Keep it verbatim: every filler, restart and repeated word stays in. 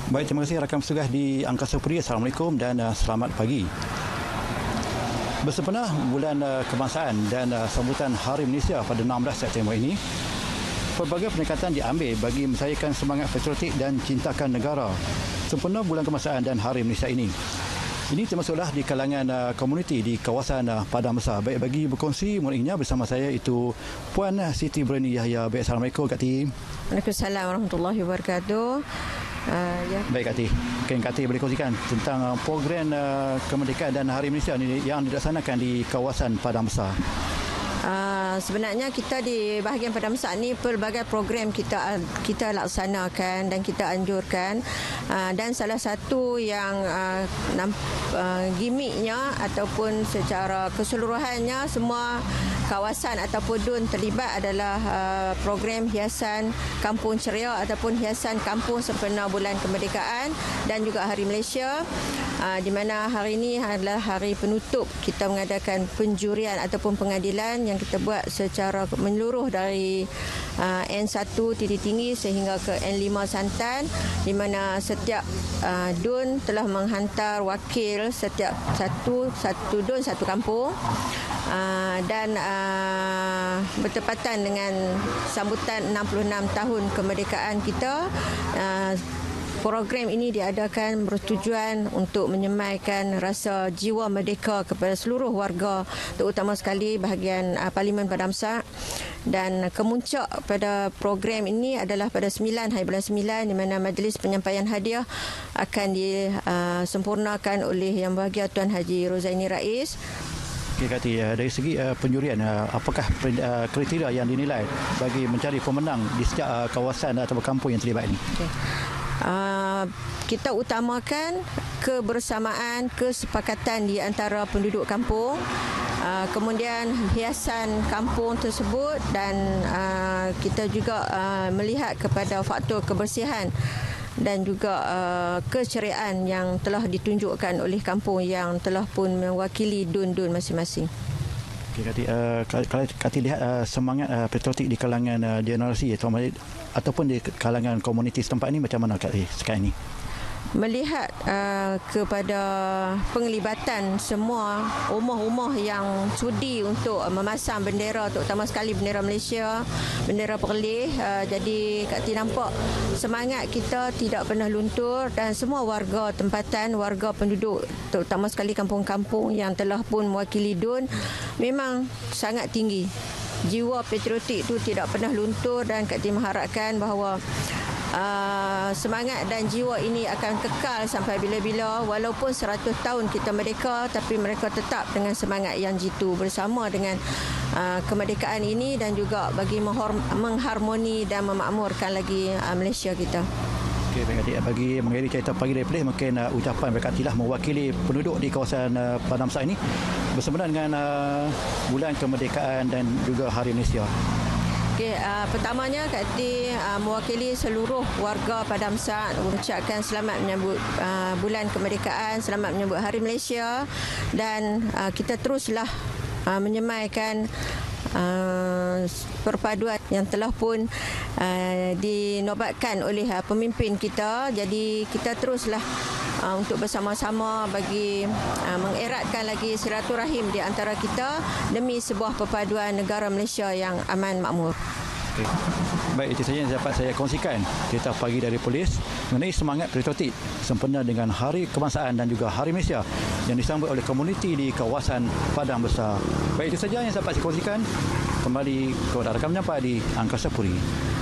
Baik, terima kasih rakan petugas di Angkasa Puri. Assalamualaikum dan uh, selamat pagi. Bersempena bulan uh, kebangsaan dan uh, sambutan Hari Malaysia pada enam belas September ini, pelbagai pendekatan diambil bagi mencairkan semangat patriotik dan cintakan negara sempena bulan kebangsaan dan Hari Malaysia ini. Ini termasuklah di kalangan uh, komuniti di kawasan uh, Padang Besar. Baik, bagi berkongsi mengenainya bersama saya itu Puan Siti Berani Yahya. Baik, Assalamualaikum Kak Ti. Waalaikumsalam warahmatullahi wabarakatuh. Uh, ya. Baik Kak Ti, mungkin Kak Ti boleh kongsikan tentang uh, program uh, kemerdekaan dan Hari Malaysia ini yang dilaksanakan di kawasan Padang Besar. Uh, sebenarnya kita di bahagian Padang Besar ni pelbagai program kita kita laksanakan dan kita anjurkan, uh, dan salah satu yang uh, uh, gimmicknya ataupun secara keseluruhannya semua kawasan ataupun dun terlibat adalah uh, program hiasan kampung ceria ataupun hiasan kampung sempena bulan kemerdekaan dan juga Hari Malaysia, uh, di mana hari ini adalah hari penutup kita mengadakan penjurian ataupun pengadilan yang kita buat secara menyeluruh dari uh, N satu titik tinggi sehingga ke N lima Santan, di mana setiap uh, dun telah menghantar wakil setiap satu satu dun satu kampung. Uh, dan uh, bertepatan dengan sambutan enam puluh enam tahun kemerdekaan kita, uh, program ini diadakan bertujuan untuk menyemaikan rasa jiwa merdeka kepada seluruh warga, terutama sekali bahagian uh, Parlimen Padang Besar. Dan kemuncak pada program ini adalah pada sembilan hari bulan sembilan, di mana majlis penyampaian hadiah akan disempurnakan oleh Yang Berbahagia Tuan Haji Rozaini Rais. Okey Kak Ti, dari segi uh, penjurian, uh, apakah uh, kriteria yang dinilai bagi mencari pemenang di setiap uh, kawasan atau kampung yang terlibat ini? Okay. Uh, kita utamakan kebersamaan, kesepakatan di antara penduduk kampung, uh, kemudian hiasan kampung tersebut, dan uh, kita juga uh, melihat kepada faktor kebersihan dan juga uh, keceriaan yang telah ditunjukkan oleh kampung yang telah pun mewakili dun-dun masing-masing. Okey Kak Ti, uh, kalau Kak Ti lihat uh, semangat uh, patriotik di kalangan uh, generasi atau ataupun di kalangan komuniti setempat ini macam mana Kak Ti sekarang ini? Melihat uh, kepada penglibatan semua umah-umah yang sudi untuk uh, memasang bendera, terutama sekali bendera Malaysia, bendera Perlis. Uh, jadi Kak Ti nampak semangat kita tidak pernah luntur, dan semua warga tempatan, warga penduduk, terutama sekali kampung-kampung yang telah pun mewakili dun, memang sangat tinggi. Jiwa patriotik itu tidak pernah luntur, dan Kak Ti mengharapkan bahawa Uh, semangat dan jiwa ini akan kekal sampai bila-bila. Walaupun seratus tahun kita merdeka, tapi mereka tetap dengan semangat yang jitu bersama dengan uh, kemerdekaan ini, dan juga bagi mengharmoni dan memakmurkan lagi uh, Malaysia kita. Okey, baik adik, bagi mengakhiri cerita pagi dari Perlis, mungkin uh, ucapan Kak Ti lah mewakili penduduk di kawasan uh, Padang Besar ini bersama dengan uh, bulan kemerdekaan dan juga Hari Malaysia. Okay, uh, pertamanya Kak Ti uh, mewakili seluruh warga Padang Besar mengucapkan selamat menyambut uh, bulan kemerdekaan, selamat menyambut Hari Malaysia, dan uh, kita teruslah uh, menyemaikan uh, perpaduan yang telah pun uh, dinobatkan oleh uh, pemimpin kita. Jadi kita teruslah Uh, untuk bersama-sama bagi uh, mengeratkan lagi silaturahim di antara kita demi sebuah perpaduan negara Malaysia yang aman makmur. Okay. Baik, itu saja yang dapat saya kongsikan cerita pagi dari Perlis mengenai semangat patriotik sempena dengan Hari Kebangsaan dan juga Hari Malaysia yang disambut oleh komuniti di kawasan Padang Besar. Baik, itu saja yang dapat saya kongsikan. Kembali kepada rakan penyampai di Angkasa Puri.